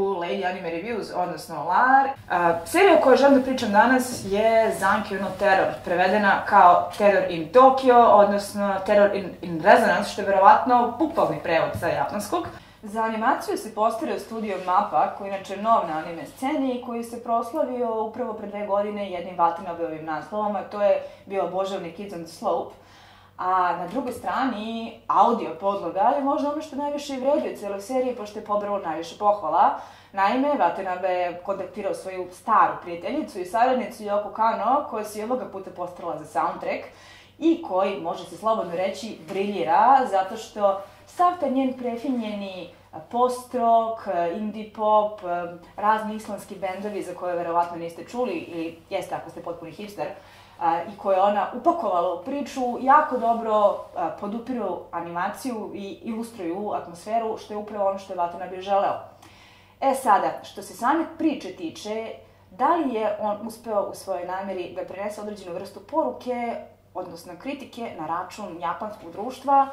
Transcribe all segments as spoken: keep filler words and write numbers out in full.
Lady Anime Reviews, odnosno L A R. Uh, serija o kojoj želim da pričam danas je Zankyo no Terror, prevedena kao Terror in Tokyo, odnosno Terror in, in Resonance, što je verovatno bukvalni prevod sa japanskog. Za animaciju se postavio studio MAPPA, koji je inače nov na anime sceni, koji se proslavio upravo pre dve godine jednim Watanabeovim naslovom, a to je bio Božavni Kids on the Slope. A na drugoj strani, audio podloga je možda ono što najviše i vredi u cijeloj seriji, pošto je pobralo najviše pohvala. Naime, Watanabe je kontaktirao svoju staru prijateljicu i saradnicu Yoko Kanno, koja se i ovoga puta postarala za soundtrack i koji, može se slobodno reći, briljira, zato što sav taj njen prefinjeni post-rock, indie pop, razni islamski bendovi za koje verovatno niste čuli, ili jeste ako ste potpuni hipster, i koje ona upakovala u priču, jako dobro podupiru animaciju i ilustruju atmosferu, što je upravo ono što je Watanabe želeo. E sada, što se same priče tiče, da li je on uspeo u svojoj namjeri da prenese određenu vrstu poruke, odnosno kritike na račun japanskog društva?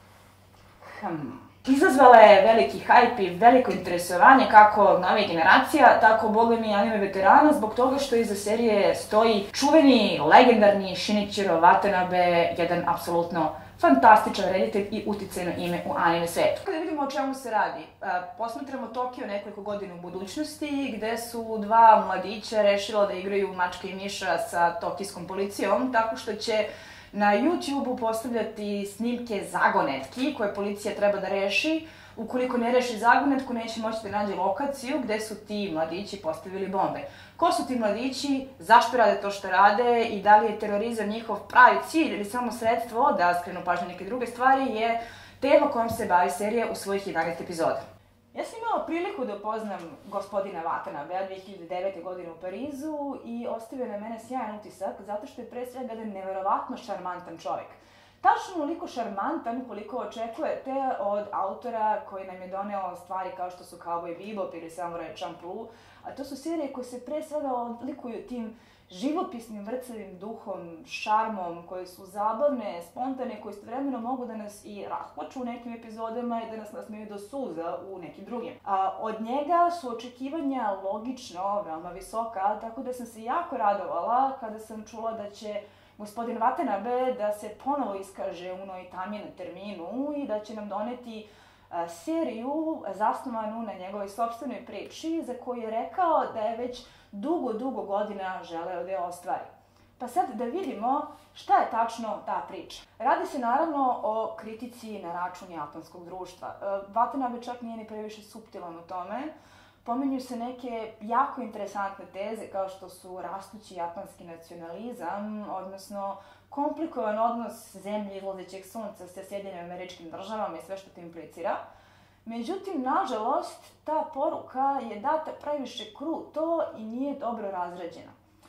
Hmm. Izazvala je veliki hajp i veliko interesovanje kako nove generacija, tako boga mi anime veterana, zbog toga što iza serije stoji čuveni, legendarni Shinichiro Watanabe, jedan apsolutno fantastičan reditelj i uticajno ime u anime svetu. Kada vidimo o čemu se radi, posmatramo Tokio nekoliko godina u budućnosti, gde su dva mladića rešila da igraju mačka i miša sa tokijskom policijom, tako što će na YouTube-u postavljati snimke zagonetki koje policija treba da reši. Ukoliko ne reši zagonetku, neće moći da nađe lokaciju gde su ti mladići postavili bombe. Ko su ti mladići, zašto rade to što rade i da li je terorizam njihov pravi cilj ili samo sredstvo da skrenu pažnju neke druge stvari je tema kojom se bavi serija u svojih jedanaest epizoda. Ja sam imala priliku da upoznam gospodina Watanabea dve hiljade devete. godine u Parizu i ostavio na mene sjajan utisak zato što je pre svega jedan neverovatno šarmantan čovjek. Tačno onoliko šarmantan koliko očekujete od autora koji nam je doneo stvari kao što su Cowboy Bebop ili Samurai Champloo, a to su serije koje se pre svega odlikuju tim živopisnim vrcavim duhom, šarmom, koje su zabavne, spontane, koje istovremeno mogu da nas i rasplaču u nekim epizodama i da nas nasmeju do suza u nekim drugim. A, od njega su očekivanja logično veoma visoka, tako da sam se jako radovala kada sam čula da će gospodin Watanabe da se ponovo iskaže u Noitami na terminu i da će nam doneti a, seriju zasnovanu na njegovoj sopstvenoj priči za koju je rekao da je već dugo, dugo godina želeo da je ostvari. Pa sad da vidimo šta je tačno ta priča. Radi se naravno o kritici na račun japanskog društva. Watanabe čak nije ni previše suptilan u tome. Pominju se neke jako interesantne teze kao što su rastući japanski nacionalizam, odnosno komplikovan odnos zemlje izlazećeg sunca sa Sjedinjenim Američkim Državama i sve što to implicira. Međutim, nažalost, ta poruka je data previše kruto i nije dobro razrađena.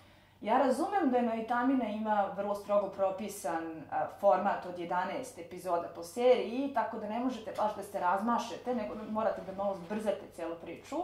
Ja razumem da Noitamina ima vrlo strogo propisan a, format od jedanaest epizoda po seriji, tako da ne možete baš da se razmašete, nego morate da malo zbrzate cijelu priču.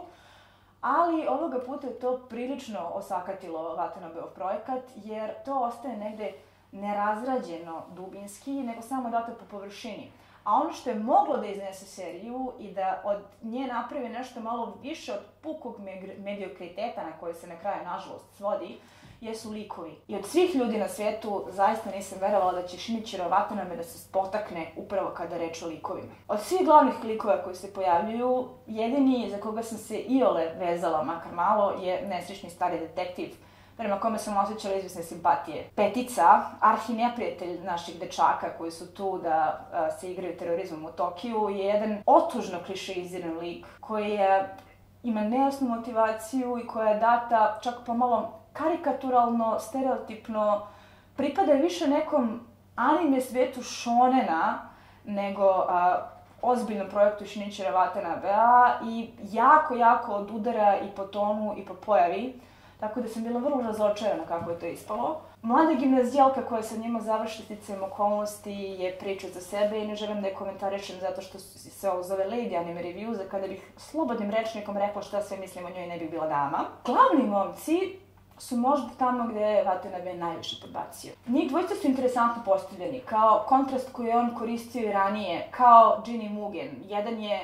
Ali ovoga puta je to prilično osakatilo Watanabeov projekat, jer to ostaje negde nerazrađeno dubinski, nego samo dato po površini. A ono što je moglo da iznese seriju i da od nje napravi nešto malo više od pukog mediokriteta na koje se na kraju, nažalost, svodi, jesu likovi. I od svih ljudi na svijetu zaista nisam verovala da će Shinichiro Watanabe da se spotakne upravo kada reč o likovima. Od svih glavnih likova koji se pojavljuju, jedini za koga sam se iole vezala makar malo je nesrećni stari detektiv, prema kome sam osjećala izvesne simpatije. Petica, arhineprijatelj naših dečaka koji su tu da a, se igraju terorizmom u Tokiju, je jedan otužno klišeiziran lik koji je, ima nejasnu motivaciju i koja je data čak pomalo karikaturalno, stereotipno, pripada više nekom anime svijetu shonena nego a, ozbiljnom projektu Shinichira Watanabea i jako, jako odudara i po tonu i po pojavi. Tako da sam bila vrlo razočarana kako je to ispalo. Mlada gimnazijalka koja sa njima završi sticajem okolnosti je priča za sebe i ne želim da je komentarišem zato što se ovo zove Lady Anime Reviews, a kada bih slobodnim rečnikom rekla šta sve mislim o njoj ne bih bila dama. Glavni momci su možda tamo gde je Watanabe najviše podbacio. Njih dvojica su interesantno postavljeni, kao kontrast koji je on koristio i ranije, kao Jin i Mugen. Jedan je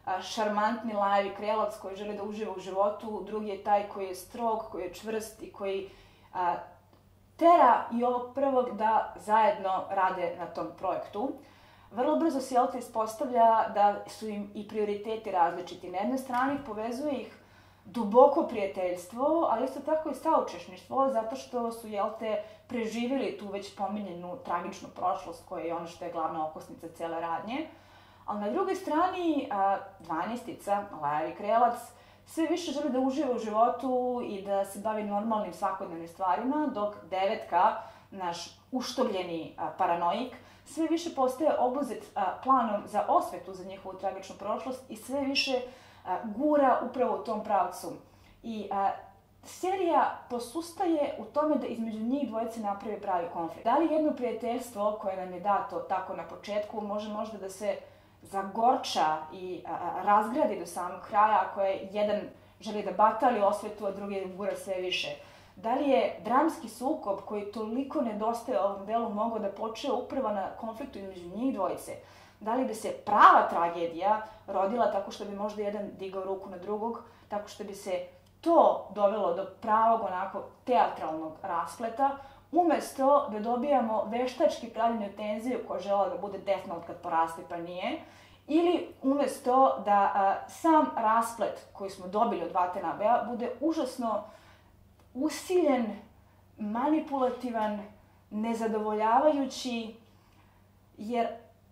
šarmantni lajavi krelac koji želi da uživa u životu, drugi je taj koji je strog, koji je čvrst i koji a, tera i ovog prvog da zajedno rade na tom projektu. Vrlo brzo se Jelta ispostavlja da su im i prioriteti različiti. Na jednoj strani povezuje ih duboko prijateljstvo, ali isto tako i saučešništvo, zato što su Jelte preživjeli tu već pominjenu tragičnu prošlost koja je ono što je glavna okosnica cele radnje. Ali na drugoj strani, dvanaestica, lajavi krelac, sve više želi da uživa u životu i da se bavi normalnim svakodnevnim stvarima, dok devetka, naš uštogljeni paranoik, sve više postaje obuzet planom za osvetu za njihovu tragičnu prošlost i sve više gura upravo u tom pravcu. I a, serija posustaje u tome da između njih dvojice napravi pravi konflikt. Da li jedno prijateljstvo koje nam je dato tako na početku može možda da se zagorča i a, a, razgradi do samog kraja ako je jedan želi da batali osvetu, a drugi gura sve više? Da li je dramski sukob koji toliko nedostaje ovom delu mogao da počne upravo na konfliktu između njih dvojice? Da li bi se prava tragedija rodila tako što bi možda jedan digao ruku na drugog, tako što bi se to dovelo do pravog onako teatralnog raspleta, umesto da dobijamo veštački pravljenu tenziju koja žela da bude Death Note kad poraste pa nije, ili umesto da a, sam rasplet koji smo dobili od Watanabea bude užasno usiljen, manipulativan, nezadovoljavajući, jer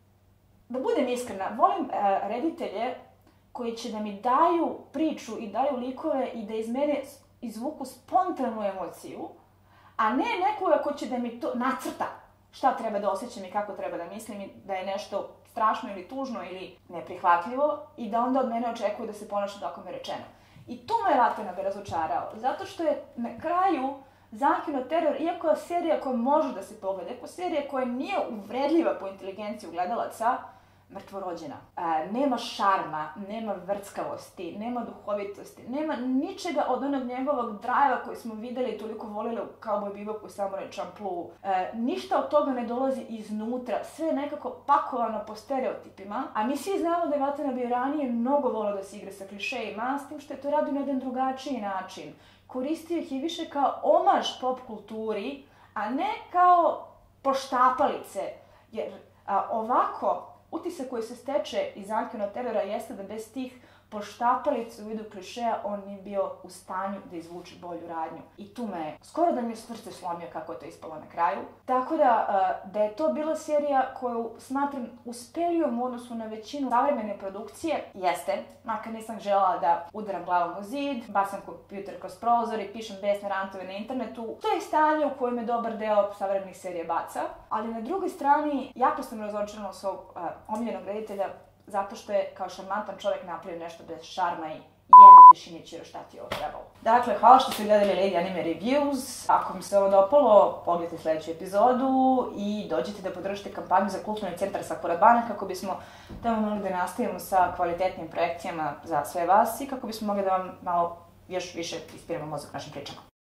da budem iskrena, volim uh, reditelje koji će da mi daju priču i daju likove i da iz mene izvuku spontanu emociju, a ne nekoga ko će da mi to nacrta šta treba da osjećam i kako treba da mislim i da je nešto strašno ili tužno ili neprihvatljivo i da onda od mene očekuje da se ponaša tako mi je rečeno. I tu me je Watanabe razočarao, zato što je na kraju Zankino teror, iako je serija koja može da se pogleda, iako serija koja nije uvredljiva po inteligenciju gledalaca, mrtvorođena. E, nema šarma, nema vrckavosti, nema duhovitosti, nema ničega od onog njegovog drajeva koji smo videli toliko volili u Cowboy Bebopu i Samurai Champloo. E, ništa od toga ne dolazi iznutra, sve je nekako pakovano po stereotipima, a mi svi znamo da je Watanabe ranije mnogo volio da se igra sa klišejima, s tim što je to radio na jedan drugačiji način. Koristio ih je više kao omaž pop kulturi, a ne kao poštapalice, jer a, ovako utisak koji se steče iz Zankinog terora jeste da bez tih poštapalica u vidu klišeja on nije bio u stanju da izvuče bolju radnju. I tu me je skoro da mi je srce slomio kako je to ispalo na kraju. Tako da, da je to bila serija koju smatram uspelijom u odnosu na većinu savremene produkcije, jeste, makar nisam želela da udaram glavom u zid, bacam kompjuter kroz prozor i pišem besne rantove na internetu. To je stanje u kojem je dobar deo savremenih serija baca, ali na drugoj strani jako sam razočarana svog uh, omiljenog reditelja zato što je kao šarmantan čovjek napravio nešto bez šarma i jebote Shinichiro, šta ti je ovo trebalo. Dakle, hvala što ste gledali Lady Anime Reviews. Ako vam se ovo dopalo, pogledajte sljedeću epizodu i dođite da podržite kampanju za Kulturni centar Sakura Bana kako bismo tamo mogli da nastavimo sa kvalitetnim projekcijama za sve vas i kako bismo mogli da vam malo još više ispiramo mozak našim pričama.